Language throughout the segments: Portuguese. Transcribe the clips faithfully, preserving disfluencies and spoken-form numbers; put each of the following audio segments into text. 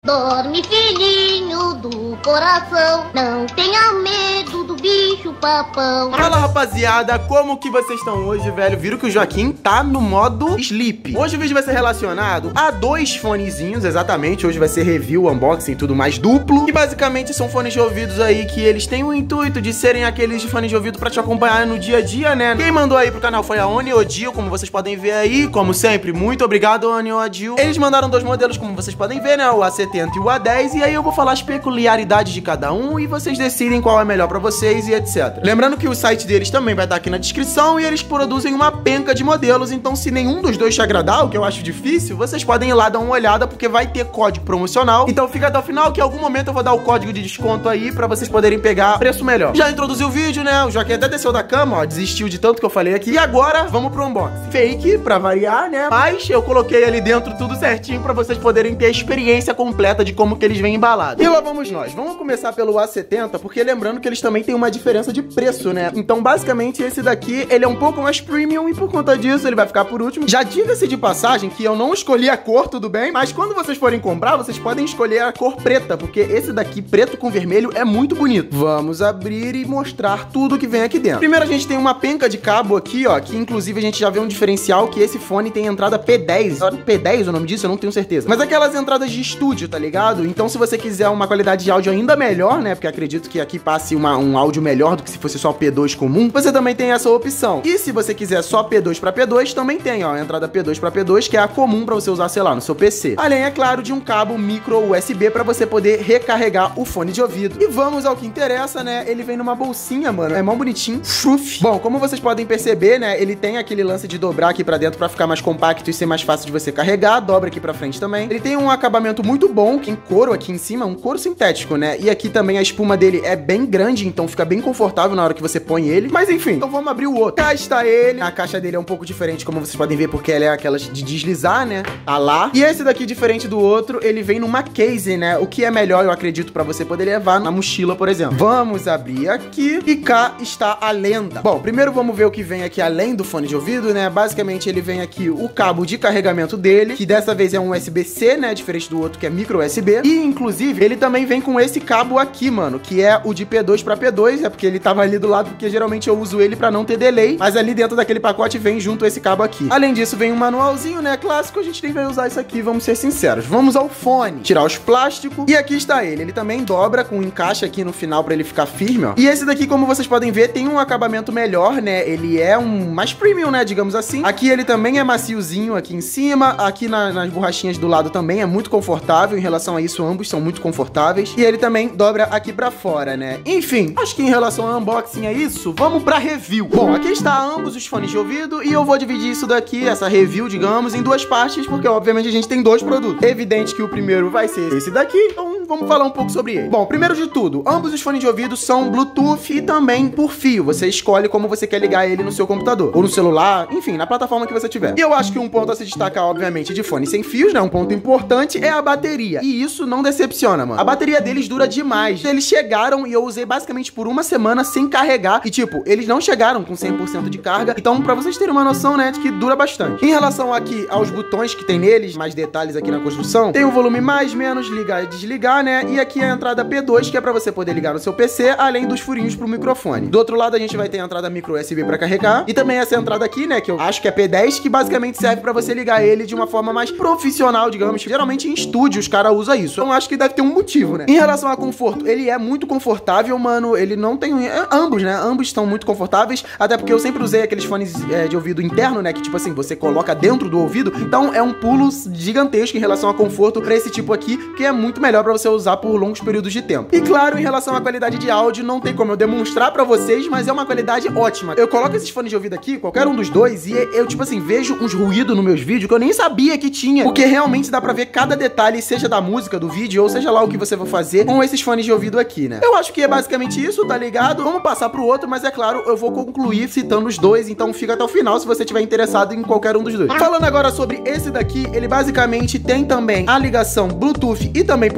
Dorme, filhinho do coração, não tenha medo do bicho papão. Fala, rapaziada, como que vocês estão hoje, velho? Viram que o Joaquim tá no modo sleep. Hoje o vídeo vai ser relacionado a dois fonezinhos, exatamente. Hoje vai ser review, unboxing e tudo mais duplo. E basicamente são fones de ouvidos aí que eles têm o intuito de serem aqueles fones de ouvido pra te acompanhar no dia a dia, né? Quem mandou aí pro canal foi a Oni Odil, como vocês podem ver aí. Como sempre, muito obrigado, Oni Odil. Eles mandaram dois modelos, como vocês podem ver, né? O A setenta e o A dez. E aí eu vou falar as peculiaridades de cada um e vocês decidem qual é melhor pra vocês e etcétera. Lembrando que o site deles também vai estar aqui na descrição e eles produzem uma penca de modelos. Então, se nenhum dos dois te agradar, o que eu acho difícil, vocês podem ir lá dar uma olhada, porque vai ter código promocional. Então fica até o final, que em algum momento eu vou dar o código de desconto aí pra vocês poderem pegar preço melhor. Já introduzi o vídeo, né? O Joaquim até desceu da cama, ó, desistiu de tanto que eu falei aqui. E agora, vamos pro unboxing. Fake, pra variar, né? Mas eu coloquei ali dentro tudo certinho pra vocês poderem ter a experiência completa de como que eles vêm embalados. E lá vamos nós. Vamos começar pelo A setenta, porque lembrando que eles também têm uma diferença de preço, né? Então, basicamente, esse daqui, ele é um pouco mais premium e por conta disso, ele vai ficar por último. Já diga-se de passagem que eu não escolhi a cor, tudo bem? Mas quando vocês forem comprar, vocês podem escolher a cor preta, porque esse daqui, preto com vermelho, é muito bonito. Vamos abrir e mostrar tudo que vem aqui dentro. Primeiro, a gente tem uma penca de cabo aqui, ó, que inclusive a gente já vê um diferencial, que esse fone tem entrada P dez. P dez o nome disso? Eu não tenho certeza. Mas aquelas entradas de estúdio, tá ligado? Então, se você quiser uma qualidade de áudio ainda melhor, né? Porque acredito que aqui passe uma, um áudio melhor do que se fosse só P dois comum, você também tem essa opção. E se você quiser só P dois pra P dois, também tem, ó, a entrada P dois pra P dois, que é a comum pra você usar, sei lá, no seu P C. Além, é claro, de um cabo micro U S B pra você poder recarregar o fone de ouvido. E vamos ao que interessa, né? Ele vem numa bolsinha, mano. É mó bonitinho. Fruf. Bom, como vocês podem perceber, né? Ele tem aquele lance de dobrar aqui pra dentro pra ficar mais compacto e ser mais fácil de você carregar. Dobra aqui pra frente também. Ele tem um acabamento muito bom, que em couro aqui em cima, um couro sintético, né? E aqui também a espuma dele é bem grande, então fica bem confortável na hora que você põe ele. Mas enfim, então vamos abrir o outro. Cá está ele. A caixa dele é um pouco diferente, como vocês podem ver, porque ela é aquelas de deslizar, né? A lá. E esse daqui, diferente do outro, ele vem numa case, né? O que é melhor, eu acredito, pra você poder levar na mochila, por exemplo. Vamos abrir aqui. E cá está a lenda. Bom, primeiro vamos ver o que vem aqui além do fone de ouvido, né? Basicamente, ele vem aqui o cabo de carregamento dele, que dessa vez é um U S B C, né? Diferente do outro, que é micro U S B. E, inclusive, ele também vem com esse cabo aqui, mano, que é o de P dois pra P dois, é porque ele tava ali do lado, porque geralmente eu uso ele pra não ter delay, mas ali dentro daquele pacote vem junto esse cabo aqui. Além disso, vem um manualzinho, né? Clássico, a gente nem vai usar isso aqui, vamos ser sinceros. Vamos ao fone, tirar os plásticos, e aqui está ele. Ele também dobra com um encaixe aqui no final pra ele ficar firme, ó. E esse daqui, como vocês podem ver, tem um acabamento melhor, né? Ele é um mais premium, né? Digamos assim. Aqui ele também é maciozinho aqui em cima, aqui na, nas borrachinhas do lado também é muito confortável. Em relação a isso, ambos são muito confortáveis. E ele também dobra aqui pra fora, né? Enfim, acho que em relação ao unboxing é isso. Vamos pra review. Bom, aqui está ambos os fones de ouvido e eu vou dividir isso daqui, essa review, digamos, em duas partes, porque obviamente a gente tem dois produtos. Evidente que o primeiro vai ser esse daqui, então vamos falar um pouco sobre ele. Bom, primeiro de tudo, ambos os fones de ouvido são Bluetooth e também por fio. Você escolhe como você quer ligar ele no seu computador, ou no celular, enfim, na plataforma que você tiver. E eu acho que um ponto a se destacar, obviamente, de fone sem fios, né? Um ponto importante é a bateria. E isso não decepciona, mano. A bateria deles dura demais. Eles chegaram e eu usei basicamente por uma semana sem carregar. E, tipo, eles não chegaram com cem por cento de carga. Então, pra vocês terem uma noção, né, de que dura bastante. Em relação aqui aos botões que tem neles, mais detalhes aqui na construção, tem o volume mais, menos, ligar e desligar, né? E aqui a entrada P dois, que é pra você poder ligar no seu P C, além dos furinhos pro microfone. Do outro lado, a gente vai ter a entrada micro U S B pra carregar. E também essa entrada aqui, né, que eu acho que é P dez, que basicamente serve pra você ligar ele de uma forma mais profissional, digamos. Geralmente em estúdio os caras usam isso. Então acho que deve ter um motivo, né? Em relação a conforto, ele é muito confortável, mano. Ele não tem... É, ambos, né? Ambos estão muito confortáveis. Até porque eu sempre usei aqueles fones é, de ouvido interno, né? Que tipo assim, você coloca dentro do ouvido. Então é um pulo gigantesco em relação a conforto pra esse tipo aqui, que é muito melhor pra você usar por longos períodos de tempo. E claro, em relação à qualidade de áudio, não tem como eu demonstrar pra vocês, mas é uma qualidade ótima. Eu coloco esses fones de ouvido aqui, qualquer um dos dois, e eu, tipo assim, vejo uns ruídos nos meus vídeos que eu nem sabia que tinha. Porque realmente dá pra ver cada detalhe, seja da música, do vídeo, ou seja lá o que você vai fazer com esses fones de ouvido aqui, né? Eu acho que é basicamente isso, tá ligado? Vamos passar pro outro, mas é claro, eu vou concluir citando os dois, então fica até o final se você estiver interessado em qualquer um dos dois. Falando agora sobre esse daqui, ele basicamente tem também a ligação Bluetooth e também por fio, né?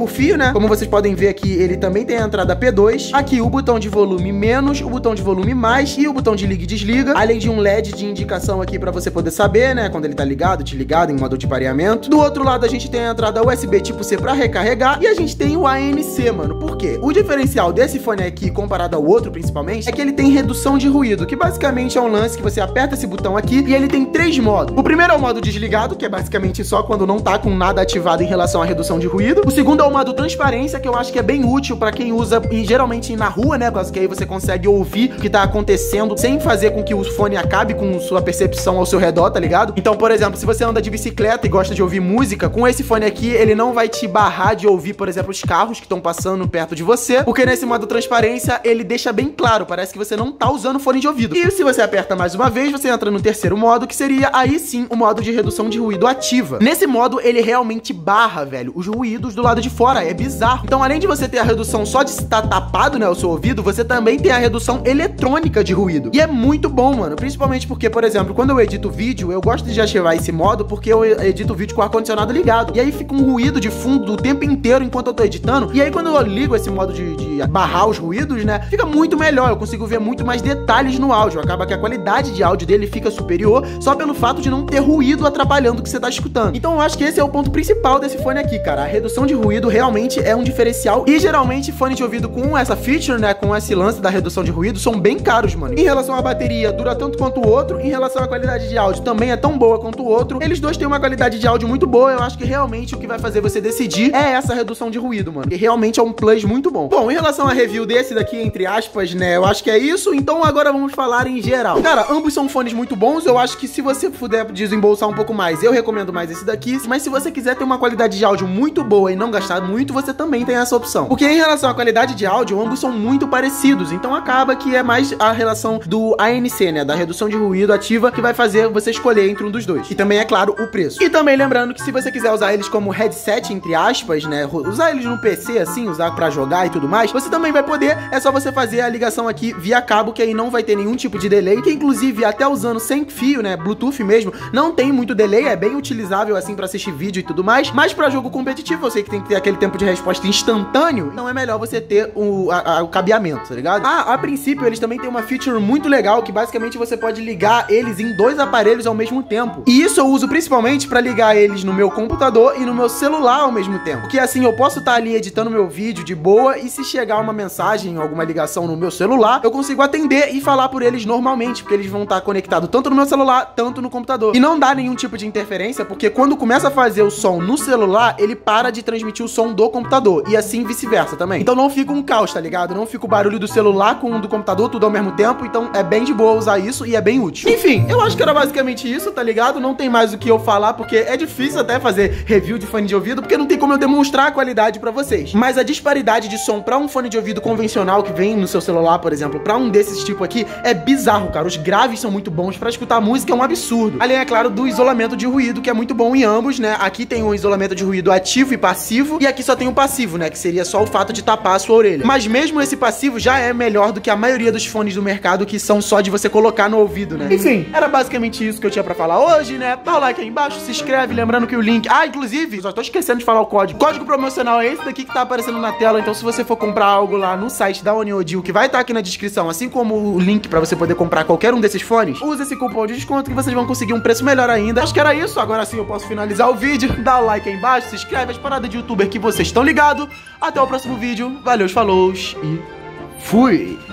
né? Como vocês podem ver aqui, ele também tem a entrada P dois. Aqui o botão de volume menos, o botão de volume mais e o botão de liga e desliga, além de um L E D de indicação aqui pra você poder saber, né, quando ele tá ligado, desligado, em modo de pareamento. Do outro lado a gente tem a entrada U S B tipo C pra recarregar e a gente tem o A N C, mano. Por quê? O diferencial desse fone aqui, comparado ao outro principalmente, é que ele tem redução de ruído, que basicamente é um lance que você aperta esse botão aqui e ele tem três modos. O primeiro é o modo desligado, que é basicamente só quando não tá com nada ativado em relação à redução de ruído. O segundo é o modo transparência, que eu acho que é bem útil pra quem usa e, geralmente na rua, né, porque aí você consegue ouvir o que tá acontecendo sem fazer com que o fone acabe com sua percepção ao seu redor, tá ligado? Então, por exemplo, se você anda de bicicleta e gosta de ouvir música, com esse fone aqui, ele não vai te barrar de ouvir, por exemplo, os carros que estão passando perto de você, porque nesse modo transparência, ele deixa bem claro, parece que você não tá usando fone de ouvido. E se você aperta mais uma vez, você entra no terceiro modo, que seria, aí sim, o modo de redução de ruído ativa. Nesse modo, ele realmente barra, velho, os ruídos do lado de fora, é bizarro. Então, além de você ter a redução só de estar tapado, né, o seu ouvido, você também tem a redução eletrônica de ruído. E é muito bom, mano, principalmente porque, por exemplo, quando eu edito vídeo, eu gosto de ativar esse modo porque eu edito vídeo com o ar-condicionado ligado. E aí fica um ruído de fundo o tempo inteiro enquanto eu tô editando. E aí quando eu ligo esse modo de, de barrar os ruídos, né, fica muito melhor. Eu consigo ver muito mais detalhes no áudio. Acaba que a qualidade de áudio dele fica superior só pelo fato de não ter ruído atrapalhando o que você tá escutando. Então eu acho que esse é o ponto principal desse fone aqui, cara. A redução de ruído realmente é um diferencial. E geralmente fone de ouvido com essa feature, né, com esse lance da redução de ruído, são bem caros, mano. Em relação à bateria, dura tanto quanto o outro. Em relação à qualidade de áudio, também é tão boa quanto o outro. Eles dois têm uma qualidade de áudio muito boa. Eu acho que realmente o que vai fazer você decidir é essa redução de ruído, mano. E realmente é um plus muito bom. Bom, em relação à review desse daqui, entre aspas, né, eu acho que é isso. Então agora vamos falar em geral. Cara, ambos são fones muito bons. Eu acho que se você puder desembolsar um pouco mais, eu recomendo mais esse daqui. Mas se você quiser ter uma qualidade de áudio muito boa e não gastar muito, você também tem essa opção. Porque em relação à qualidade de áudio, ambos são muito parecidos. Então acaba que é mais a relação do A N C, né, da redução de ruído ativa, que vai fazer você escolher entre um dos dois. E também, é claro, o preço. E também lembrando que se você quiser usar eles como headset, entre aspas, né, usar eles no P C, assim, usar pra jogar e tudo mais, você também vai poder. É só você fazer a ligação aqui via cabo, que aí não vai ter nenhum tipo de delay, que inclusive até usando sem fio, né, Bluetooth mesmo, não tem muito delay, é bem utilizável, assim, pra assistir vídeo e tudo mais. Mas pra jogo competitivo, eu sei que tem que ter aquele tempo de resposta instantâneo, não é melhor você ter o, a, a, o cabeamento, tá ligado? Ah, a princípio, eles também têm uma feature muito legal, que basicamente você pode ligar eles em dois aparelhos ao mesmo tempo. E isso eu uso principalmente pra ligar eles no meu computador e no meu celular ao mesmo tempo. Porque assim, eu posso estar ali editando meu vídeo de boa e se chegar uma mensagem, alguma ligação no meu celular, eu consigo atender e falar por eles normalmente, porque eles vão estar conectados tanto no meu celular, tanto no computador. E não dá nenhum tipo de interferência, porque quando começa a fazer o som no celular, ele para de transmitir o som do computador. E assim vice-versa também. Então não fica um caos, tá ligado? Não fica o barulho do celular com o do computador, tudo ao mesmo tempo. Então é bem de boa usar isso e é bem útil. Enfim, eu acho que era basicamente isso, tá ligado? Não tem mais o que eu falar, porque é difícil até fazer review de fone de ouvido, porque não tem como eu demonstrar a qualidade pra vocês. Mas a disparidade de som pra um fone de ouvido convencional que vem no seu celular, por exemplo, pra um desses tipo aqui, é bizarro, cara. Os graves são muito bons, pra escutar música é um absurdo. Além, é claro, do isolamento de ruído, que é muito bom em ambos, né? Aqui tem um isolamento de ruído ativo e passivo, e aqui só tem o passivo, né? Que seria só o fato de tapar a sua orelha. Mas mesmo esse passivo já é melhor do que a maioria dos fones do mercado, que são só de você colocar no ouvido, né? Enfim, era basicamente isso que eu tinha pra falar hoje, né? Dá o like aí embaixo, se inscreve, lembrando que o link... Ah, inclusive, só tô esquecendo de falar o código. O código promocional é esse daqui que tá aparecendo na tela, então se você for comprar algo lá no site da Oniodio, que vai estar aqui na descrição, assim como o link pra você poder comprar qualquer um desses fones, use esse cupom de desconto que vocês vão conseguir um preço melhor ainda. Acho que era isso, agora sim eu posso finalizar o vídeo. Dá o like aí embaixo, se inscreve, as paradas de youtuber que vocês estão ligados. Até o próximo vídeo, valeu, falou e fui!